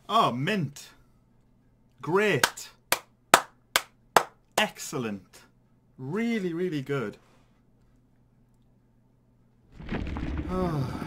Oh, mint. Great. Excellent. Really, really good. Oh.